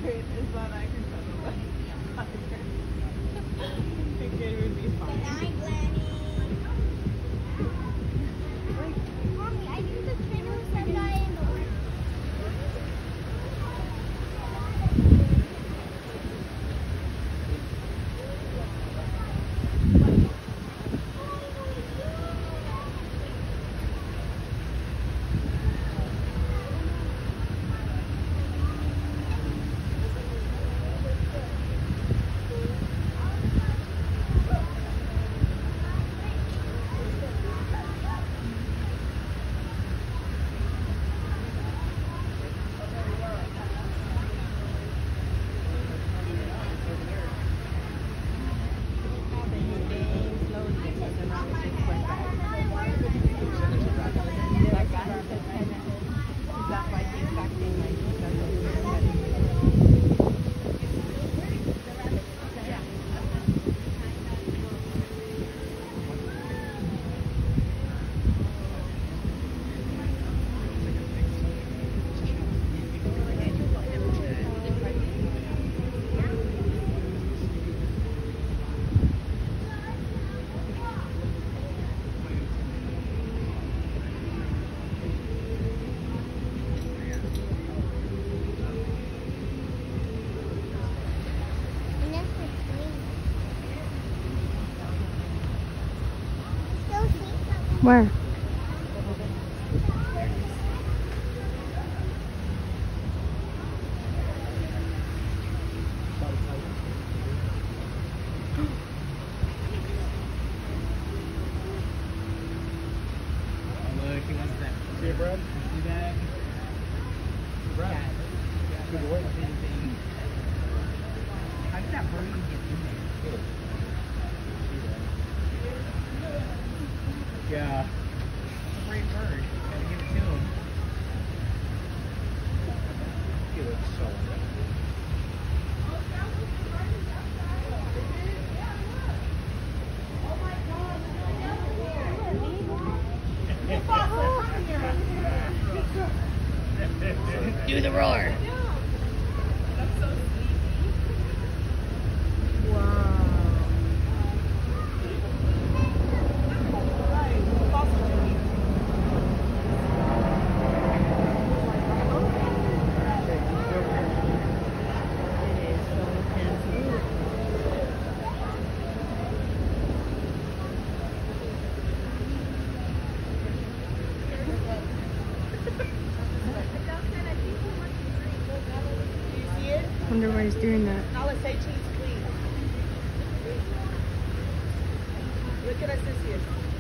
secret is that I can cuddle my tiger. I think it would be fine. Good night, Granny. Mommy, I think the trainer said that in the morning. Where? Look, he wants that. See you, Brad? See that? Brad. Good to wait. How did that bird get in there? Yeah. Great bird. Gotta give it to him. He looks so good. Do the roar. That's so sweet. Wow. Wonder why he's doing that. Now let's say cheese, please. Look at us this year.